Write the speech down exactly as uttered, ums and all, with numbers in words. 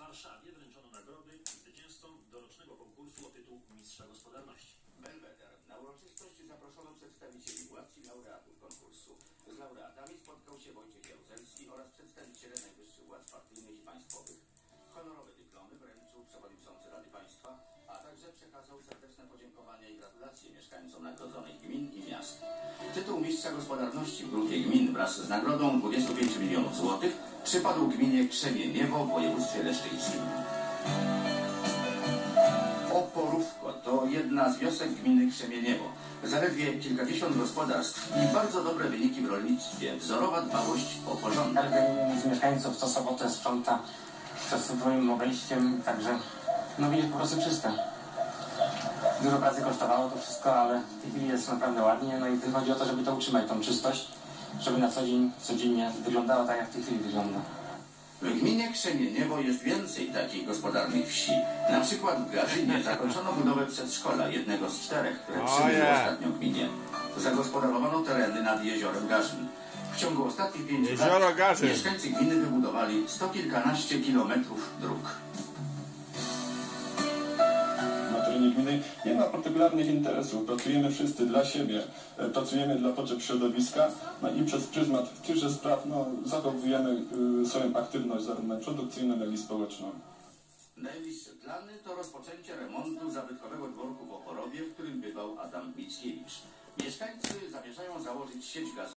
Warszawie wręczono nagrody zwycięzcom dorocznego konkursu o tytuł Mistrza Gospodarności. Belweder. Na uroczystość zaproszono przedstawicieli władz i laureatów konkursu. Z laureatami spotkał się Wojciech Jaruzelski oraz przedstawiciele najwyższych władz partyjnych i państwowych. Honorowe dyplomy wręczył przewodniczący Rady Państwa, a także przekazał serdeczne podziękowania i gratulacje mieszkańcom nagrodzonych gmin i miast. Tytuł Mistrza Gospodarności w grupie gmin wraz z nagrodą dwudziestu pięciu milionów złotych przypadł gminie Krzemieniewo w województwie leszczyńskim. Oporówko to jedna z wiosek gminy Krzemieniewo. Zaledwie kilkadziesiąt gospodarstw i bardzo dobre wyniki w rolnictwie. Wzorowa dbałość o porządek. Każdy z mieszkańców co sobotę sprząta przed swoim obejściem, także no jest po prostu czyste. Dużo pracy kosztowało to wszystko, ale w tej chwili jest naprawdę ładnie. No i chodzi o to, żeby to utrzymać, tą czystość, żeby na co dzień, codziennie wyglądało tak, jak w tej chwili wygląda. W gminie Krzemieniewo jest więcej takich gospodarnych wsi. Na przykład w Garzynie zakończono budowę przedszkola, jednego z czterech, które przybyły ostatnio gminie. Zagospodarowano tereny nad jeziorem Garzyn. W ciągu ostatnich pięciu lat mieszkańcy gminy wybudowali sto kilkanaście kilometrów dróg. Na terenie gminy nie ma partykularnych interesów. Pracujemy wszyscy dla siebie, pracujemy dla potrzeb środowiska, no i przez pryzmat tychże spraw no, zachowujemy y, swoją aktywność zarówno produkcyjną, jak i społeczną. Najbliższe plany to rozpoczęcie remontu zabytkowego dworku w Oporowie, w którym bywał Adam Mickiewicz. Mieszkańcy zamierzają założyć sieć gazową.